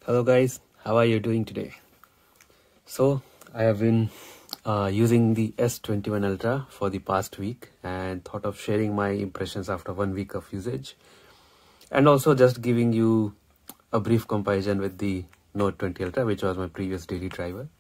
Hello guys, how are you doing today? So I have been using the S21 Ultra for the past week and thought of sharing my impressions after 1 week of usage, and also just giving you a brief comparison with the Note 20 Ultra, which was my previous daily driver.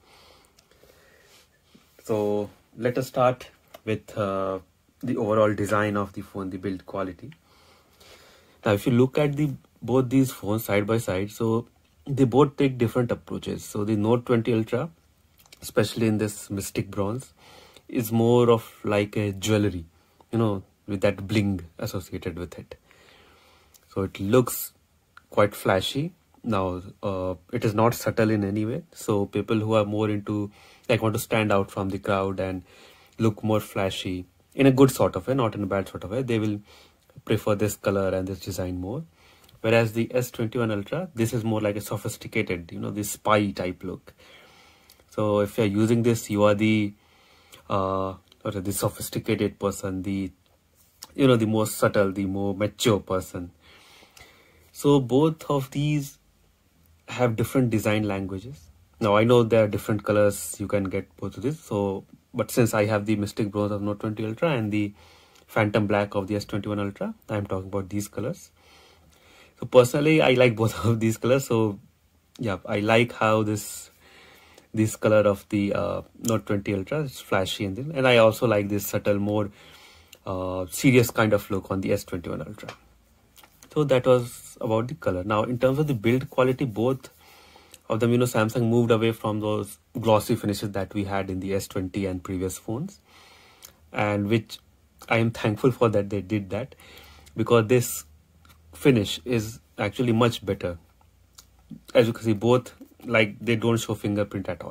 So let us start with the overall design of the phone, the build quality. Now if you look at both these phones side by side, so they both take different approaches. So the Note 20 Ultra, especially in this Mystic Bronze, is more of like a jewelry, with that bling associated with it. So it looks quite flashy. Now it is not subtle in any way. So people who are more into, like, want to stand out from the crowd and look more flashy in a good sort of way, not in a bad sort of way, they will prefer this color and this design more. Whereas the S21 Ultra, this is more like a sophisticated, this spy type look. So if you're using this, you are the sophisticated person, the more subtle, the more mature person. So both of these have different design languages. Now I know there are different colors you can get both of these. So, but since I have the Mystic Bronze of Note 20 Ultra and the Phantom Black of the S21 Ultra, I'm talking about these colors. So personally, I like both of these colors. So yeah, I like how this color of the Note 20 Ultra is flashy, and I also like this subtle, more serious kind of look on the S21 Ultra. So that was about the color. Now in terms of the build quality, both of them, Samsung moved away from those glossy finishes that we had in the S20 and previous phones, and which I am thankful for that they did that, because this finish is actually much better. As you can see, both, like, they don't show fingerprint at all.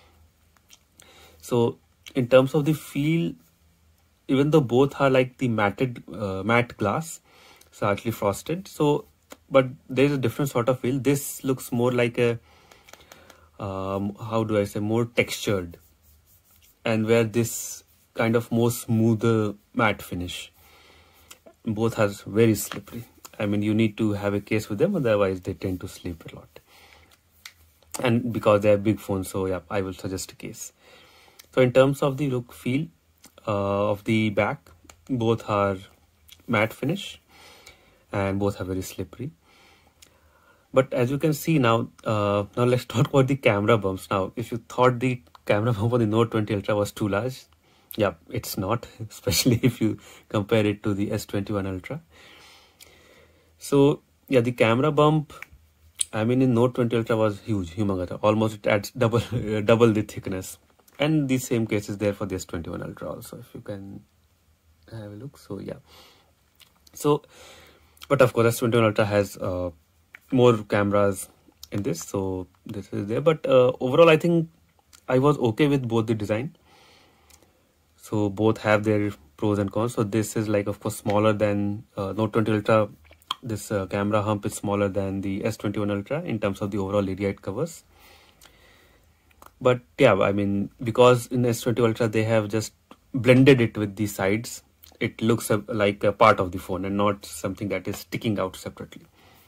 So in terms of the feel, even though both are like the matte glass, slightly frosted, so but there's a different sort of feel. This looks more like a how do I say, more textured, and where this kind of more smoother matte finish. Both has very slippery. I mean, you need to have a case with them, otherwise they tend to slip a lot. And because they are big phones, so yeah, I will suggest a case. So in terms of the look feel of the back, both are matte finish and both are very slippery. But as you can see now, now let's talk about the camera bumps. Now, if you thought the camera bump on the Note 20 Ultra was too large, yeah, it's not, especially if you compare it to the S21 Ultra. So yeah, the camera bump, I mean, in Note 20 Ultra was huge, humongous. Almost it adds double the thickness. And the same case is there for the S21 Ultra also, if you can have a look. So yeah. So, but of course, S21 Ultra has more cameras in this, so this is there. But overall, I think I was okay with both the design. So both have their pros and cons. So this is, like, of course, smaller than Note 20 Ultra. This camera hump is smaller than the S21 Ultra in terms of the overall area it covers. But yeah, I mean, because in S20 Ultra they have just blended it with the sides, it looks like a part of the phone and not something that is sticking out separately.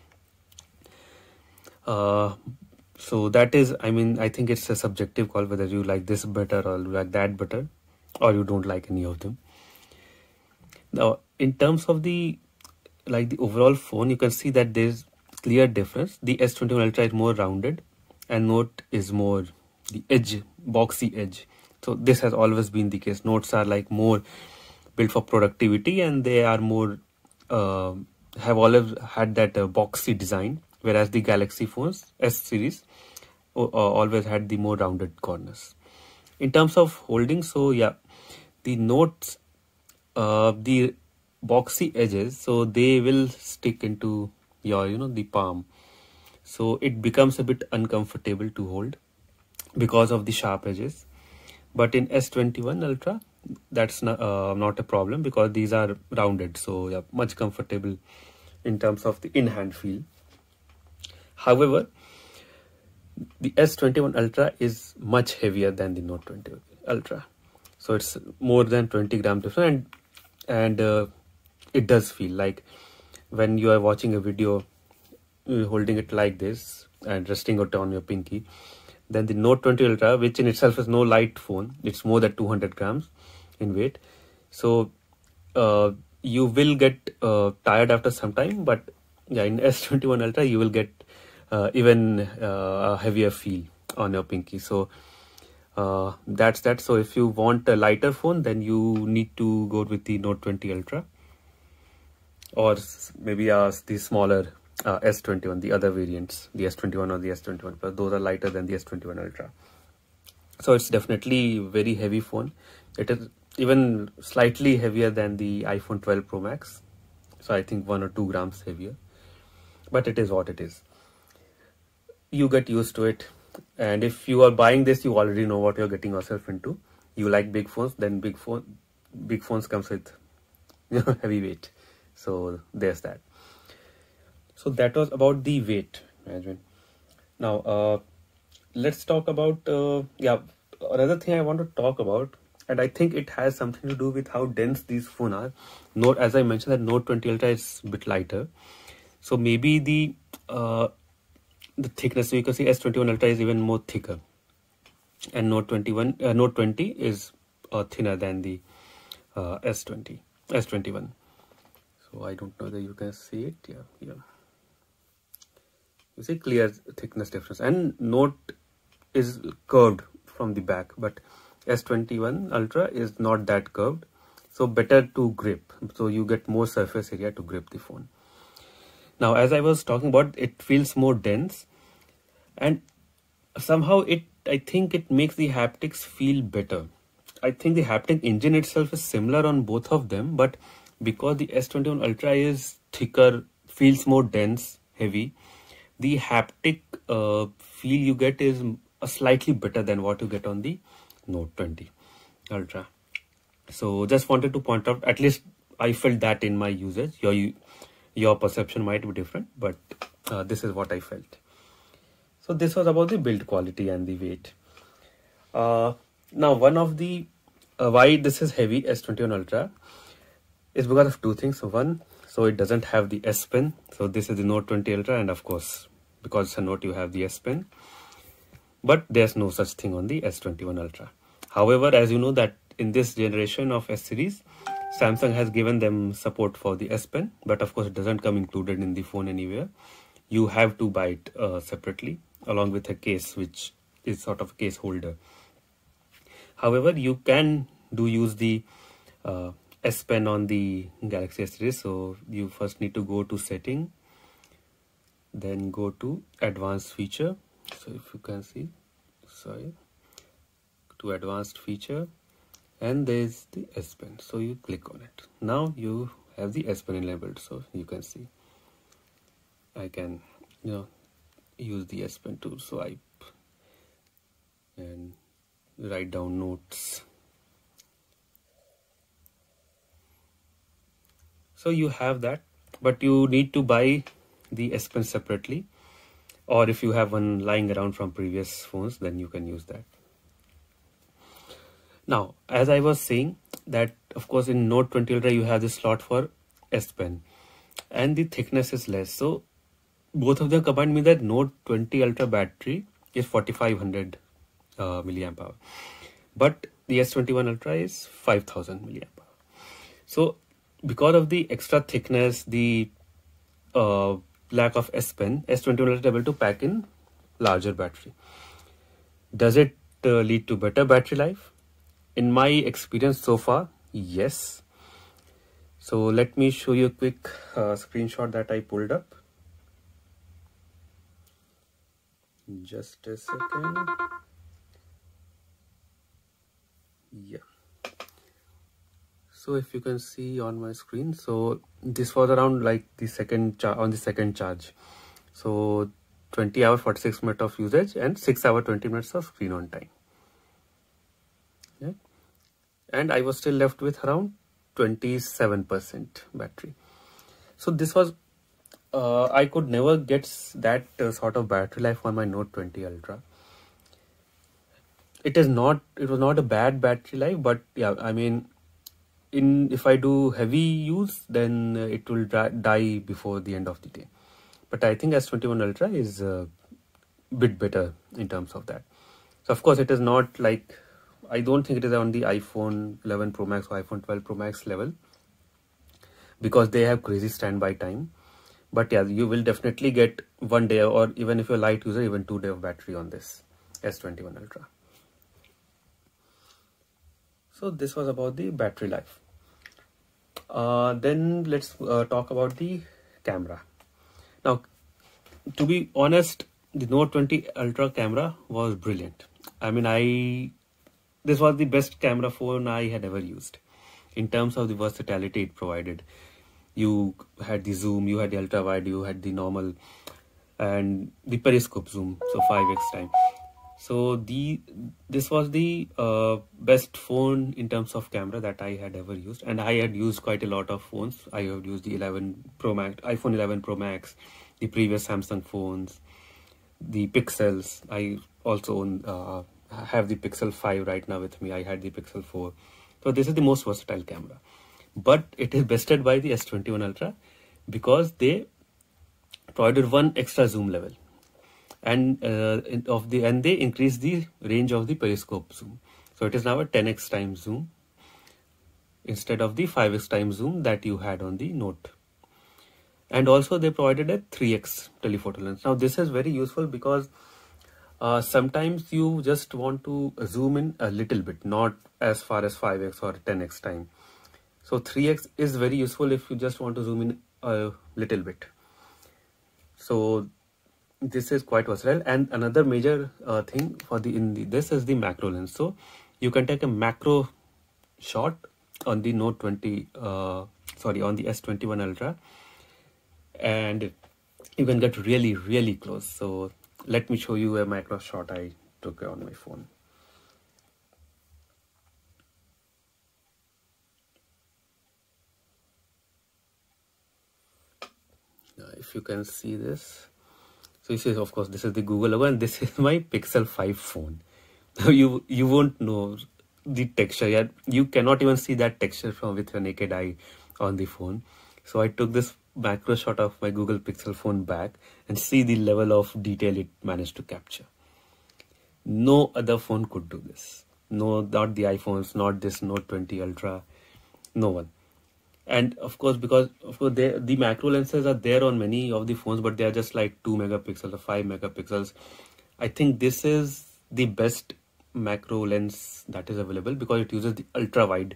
So that is, I mean, I think it's a subjective call whether you like this better or you like that better, or you don't like any of them. Now in terms of the overall phone, you can see that there's clear difference. The S21 Ultra is more rounded and Note is more the edge, boxy edge. So this has always been the case. Notes are like more built for productivity, and they are more have always had that boxy design, whereas the Galaxy phones, S series, always had the more rounded corners. In terms of holding, so yeah, the Notes, the boxy edges, so they will stick into your the palm, so it becomes a bit uncomfortable to hold because of the sharp edges. But in S21 Ultra, that's not a problem, because these are rounded, so yeah, much comfortable in terms of the in-hand feel. However, the S21 Ultra is much heavier than the Note 20 Ultra, so it's more than 20 grams different, and it does feel like when you are watching a video holding it like this and resting it on your pinky. Then the Note 20 Ultra, which in itself is no light phone, it's more than 200 grams in weight. So you will get tired after some time, but yeah, in S21 Ultra you will get even a heavier feel on your pinky. So that's that. So if you want a lighter phone, then you need to go with the Note 20 Ultra, or maybe the smaller S21, the other variants, the S21 or the S21 Plus. Those are lighter than the S21 Ultra. So it's definitely very heavy phone. It is even slightly heavier than the iPhone 12 Pro Max. So I think 1 or 2 grams heavier, but it is what it is. You get used to it. And if you are buying this, you already know what you're getting yourself into. You like big phones, then big phones comes with heavy weight. So there's that. So that was about the weight management. Now let's talk about another thing I want to talk about, and I think it has something to do with how dense these phones are. As I mentioned, that Note 20 Ultra is a bit lighter, so maybe the thickness, so you can see S21 Ultra is even more thicker, and Note 20 is thinner than the S21. So I don't know whether you can see it. Yeah. You see clear thickness difference, and Note is curved from the back, but S21 Ultra is not that curved, so better to grip. So you get more surface area to grip the phone. Now, as I was talking about, it feels more dense, and somehow I think it makes the haptics feel better. I think the haptic engine itself is similar on both of them, but because the S21 Ultra is thicker, feels more dense, heavy, the haptic feel you get is slightly better than what you get on the Note 20 Ultra. So just wanted to point out, at least I felt that in my usage. Your perception might be different, but this is what I felt. So this was about the build quality and the weight. Now, one of the why this is heavy S21 Ultra is because of two things. So one, so it doesn't have the S Pen. So this is the Note 20 Ultra, and of course, because it's a Note, you have the S Pen. But there's no such thing on the S21 Ultra. However, as you know that in this generation of S series, Samsung has given them support for the S Pen, but of course it doesn't come included in the phone anywhere. You have to buy it separately, along with a case, which is sort of a case holder. However, you can use the S Pen on the Galaxy S series. So you first need to go to setting, then go to advanced feature. So if you can see, to advanced feature, and there's the S Pen. So you click on it. Now you have the S Pen enabled. So you can see I can use the S Pen to swipe and write down notes. So you have that, but you need to buy the S Pen separately, or if you have one lying around from previous phones, then you can use that. Now, as I was saying, that of course in Note 20 Ultra you have the slot for S Pen, and the thickness is less. So both of them combined mean that Note 20 Ultra battery is 4500 milliamp hour, but the S21 Ultra is 5000 milliamp hour. So because of the extra thickness, the lack of S Pen, S21 Ultra is able to pack in larger battery. Does it lead to better battery life? In my experience so far, yes. So let me show you a quick screenshot that I pulled up. Just a second. Yeah. So if you can see on my screen, so this was around like the second charge. So 20 hours 46 minutes of usage and 6 hours 20 minutes of screen on time. Yeah. And I was still left with around 27% battery. So this was I could never get that sort of battery life on my Note 20 Ultra. It was not a bad battery life, but yeah, I mean, if I do heavy use, then it will die before the end of the day. but I think S21 Ultra is a bit better in terms of that. So of course it is not like, I don't think it is on the iPhone 11 Pro Max or iPhone 12 Pro Max level, because they have crazy standby time. But yeah, you will definitely get 1 day, or even if you're a light user, even 2 day of battery on this S21 Ultra. So this was about the battery life. Then let's talk about the camera. Now, to be honest, the Note 20 Ultra camera was brilliant. I mean, this was the best camera phone I had ever used in terms of the versatility it provided. You had the zoom, you had the ultra wide, you had the normal, and the periscope zoom, so 5x time. So this was the best phone in terms of camera that I had ever used, and I had used quite a lot of phones. I have used the 11 Pro Max, iPhone 11 Pro Max, the previous Samsung phones, the Pixels. I also own, have the Pixel 5 right now with me. I had the Pixel 4. So this is the most versatile camera, but it is bested by the S21 Ultra because they provided one extra zoom level, and they increased the range of the periscope zoom. So it is now a 10x time zoom instead of the 5x time zoom that you had on the Note. And also they provided a 3x telephoto lens. Now this is very useful because sometimes you just want to zoom in a little bit, not as far as 5x or 10x time. So 3x is very useful if you just want to zoom in a little bit. So this is quite versatile. And another major thing for this is the macro lens. So you can take a macro shot on the Note 20, on the S21 Ultra, and you can get really, really close. So let me show you a macro shot I took on my phone. If you can see this, so this is, of course, this is the Google logo, and this is my Pixel 5 phone. Now you won't know the texture yet. You cannot even see that texture with your naked eye on the phone. So I took this macro shot of my Google Pixel phone back and see the level of detail it managed to capture. No other phone could do this. No, not the iPhones, not this Note 20 Ultra, no one. And of course, because the macro lenses are there on many of the phones, but they are just like 2 megapixels or 5 megapixels. I think this is the best macro lens that is available because it uses the ultra wide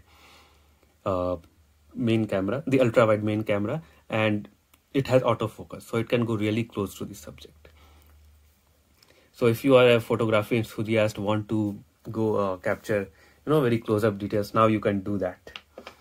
main camera, and it has autofocus, so it can go really close to the subject. So if you are a photography enthusiast, want to go capture very close-up details, now you can do that.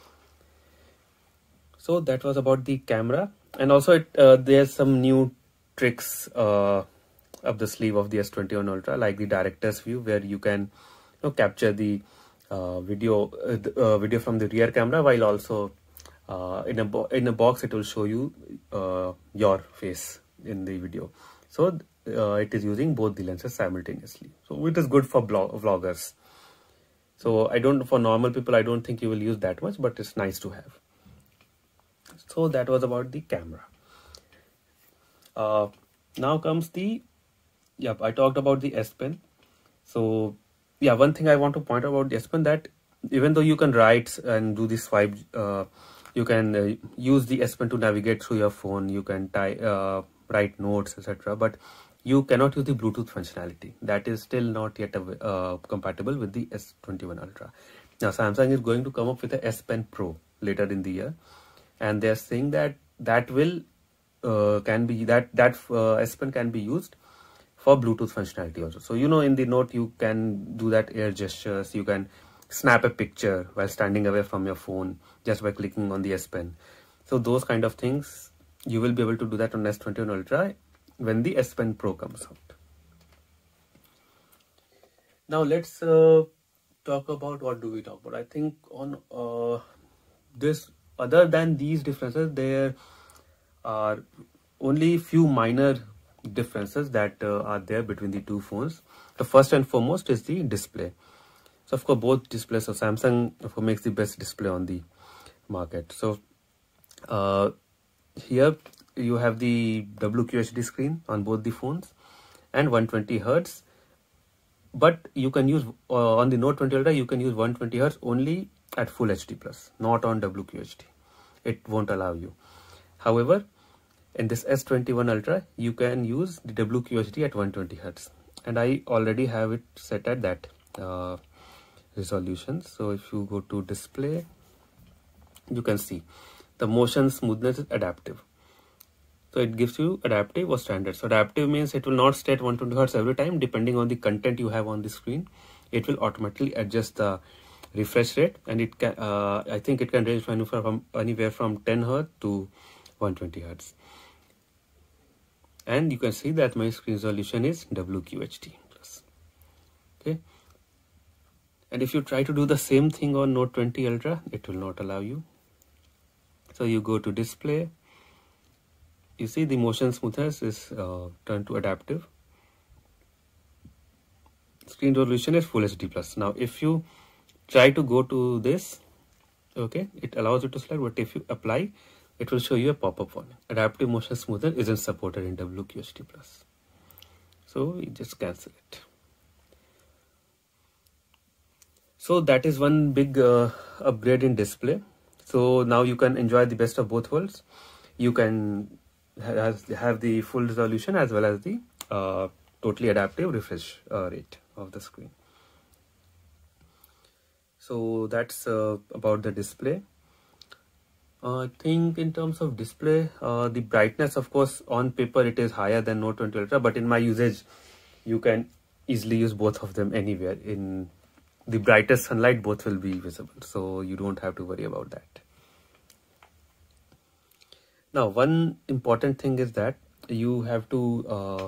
So that was about the camera. And also there's some new tricks up the sleeve of the S21 Ultra, like the director's view, where you can capture the video from the rear camera, while also in a box it will show you your face in the video. So it is using both the lenses simultaneously. So it is good for vloggers. So for normal people, I don't think you will use that much, but it's nice to have. So that was about the camera. Now comes I talked about the S Pen. So yeah, one thing I want to point out about the S Pen, that even though you can write and do the swipe, you can use the S Pen to navigate through your phone. You can write notes, etc. But you cannot use the Bluetooth functionality. That is still not yet compatible with the S21 Ultra. Now Samsung is going to come up with a S Pen Pro later in the year, and they are saying that S Pen can be used for Bluetooth functionality also. So in the Note you can do that air gestures. You can snap a picture while standing away from your phone just by clicking on the S Pen. So those kind of things you will be able to do that on S21 Ultra when the S Pen Pro comes out. Now let's talk about, what do we talk about? I think on this, other than these differences, there are only few minor differences that are there between the two phones. The first and foremost is the display. So of course both displays, so Samsung of course makes the best display on the market. So here you have the WQHD screen on both the phones and 120 Hertz. But you can use on the Note 20 Ultra, you can use 120 Hz only at Full HD plus, not on WQHD. It won't allow you. However, in this S21 Ultra, you can use the WQHD at 120 Hz, and I already have it set at that resolution. So if you go to display, you can see the motion smoothness is adaptive. So it gives you adaptive or standard. So adaptive means it will not stay at 120 Hz every time. Depending on the content you have on the screen, it will automatically adjust the refresh rate, and it can I think it can range anywhere from 10 Hz to 120 Hz. And you can see that my screen resolution is WQHD plus. Okay. And if you try to do the same thing on Note 20 Ultra, it will not allow you. So you go to display. You see the motion smoothness is turned to adaptive. Screen resolution is Full HD plus. Now if you try to go to this, okay, it allows you to select, but if you apply, it will show you a pop-up warning. Adaptive motion smoothness isn't supported in WQHD plus. So we just cancel it. So that is one big upgrade in display. So now you can enjoy the best of both worlds. You can have the full resolution as well as the totally adaptive refresh rate of the screen. So that's about the display. I think in terms of display, the brightness, of course, on paper it is higher than Note 20 Ultra, but in my usage, you can easily use both of them anywhere. In the brightest sunlight, both will be visible, so you don't have to worry about that. Now, one important thing is that you have to,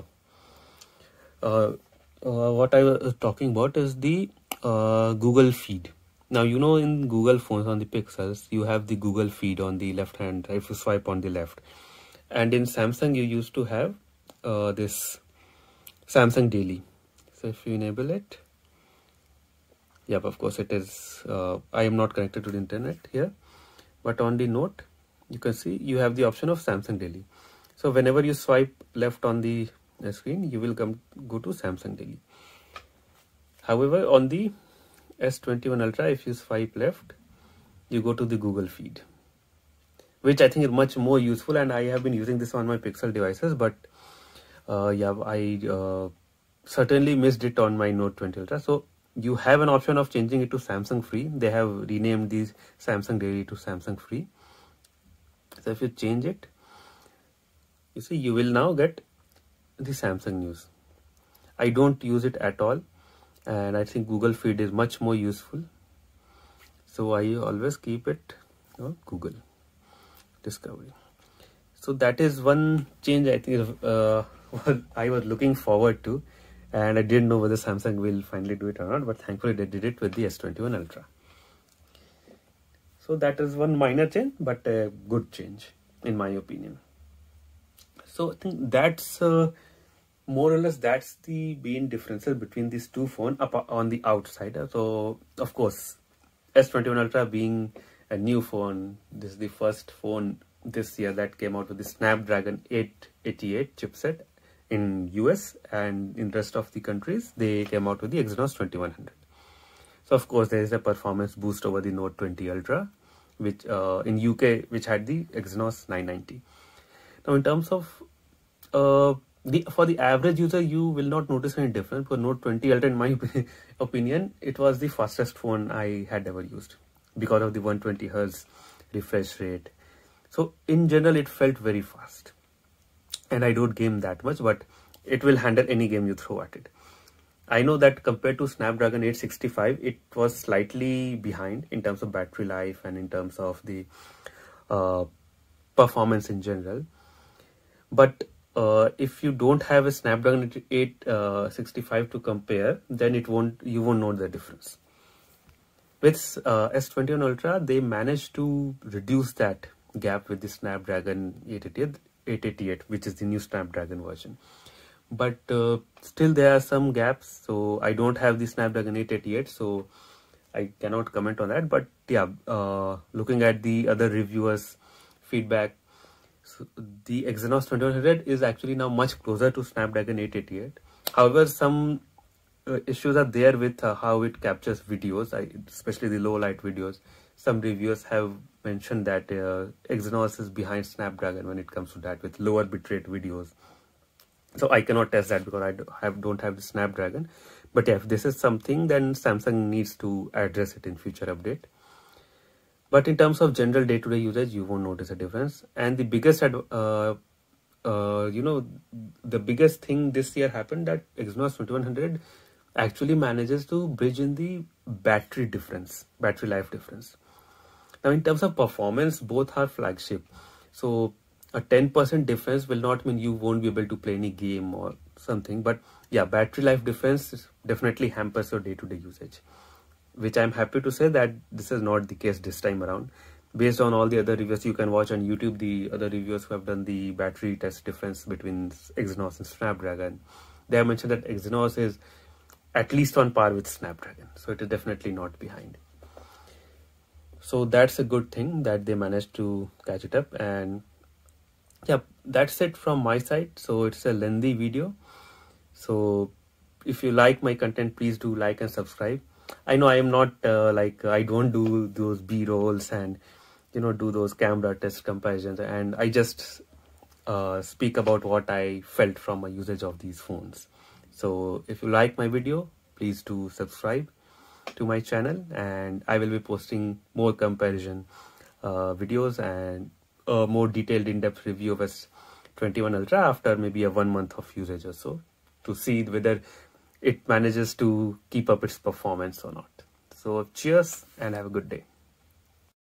what I was talking about is the Google feed. Now, you know, in Google phones on the Pixels, you have the Google feed on the left hand, if you swipe on the left. And in Samsung, you used to have this Samsung Daily. So if you enable it, yep, of course it is, I am not connected to the internet here, but on the Note, you can see you have the option of Samsung Daily. So whenever you swipe left on the screen, you will go to Samsung Daily. However, on the S21 Ultra, if you swipe left, you go to the Google feed, which I think is much more useful, and I have been using this on my Pixel devices, but yeah, I certainly missed it on my Note 20 Ultra. So you have an option of changing it to Samsung Free. They have renamed these Samsung Daily to Samsung Free. So if you change it, you see you will now get the Samsung news. I don't use it at all, and I think Google feed is much more useful. So I always keep it on Google Discovery. So that is one change I think I was looking forward to, and I didn't know whether Samsung will finally do it or not, but thankfully they did it with the S21 Ultra. So that is one minor change, but a good change in my opinion. So I think that's more or less that's the main differences between these two phones on the outside. So of course, S21 Ultra being a new phone, this is the first phone this year that came out with the Snapdragon 888 chipset in US, and in rest of the countries they came out with the Exynos 2100. So of course there is a performance boost over the Note 20 Ultra, which in UK which had the Exynos 990. Now in terms of for the average user, you will not notice any difference. For Note 20 Ultra, in my opinion, it was the fastest phone I had ever used because of the 120 Hz refresh rate. So in general, it felt very fast, and I don't game that much, but it will handle any game you throw at it. I know that compared to Snapdragon 865, it was slightly behind in terms of battery life and in terms of the performance in general. But if you don't have a Snapdragon 865 to compare, then you won't know the difference. With S21 Ultra, they managed to reduce that gap with the Snapdragon 888, which is the new Snapdragon version. But still there are some gaps, so I don't have the Snapdragon 888, so I cannot comment on that. But yeah, looking at the other reviewers' feedback, So the Exynos 2100 is actually now much closer to Snapdragon 888. However, some issues are there with how it captures videos, especially the low light videos. Some reviewers have mentioned that Exynos is behind Snapdragon when it comes to that, with lower bitrate videos. So I cannot test that because I don't have the Snapdragon. But yeah, if this is something, then Samsung needs to address it in future update. But in terms of general day-to-day usage, you won't notice a difference. And the biggest, the biggest thing this year happened, that Exynos 2100 actually manages to bridge in the battery life difference. Now, in terms of performance, both are flagship. So a 10% difference will not mean you won't be able to play any game or something. But yeah, battery life difference definitely hampers your day-to-day usage, which I'm happy to say that this is not the case this time around. Based on all the other reviews you can watch on YouTube, the other reviewers who have done the battery test difference between Exynos and Snapdragon, they have mentioned that Exynos is at least on par with Snapdragon. So it is definitely not behind. So that's a good thing that they managed to catch it up. And yeah, that's it from my side. So it's a lengthy video. So if you like my content, please do like and subscribe. I know I am not I don't do those B-rolls and do those camera test comparisons, and I just speak about what I felt from my usage of these phones. So if you like my video, please do subscribe to my channel, and I will be posting more comparison videos and a more detailed in-depth review of S21 Ultra after maybe a 1 month of usage or so, to see whether it manages to keep up its performance or not. So cheers and have a good day.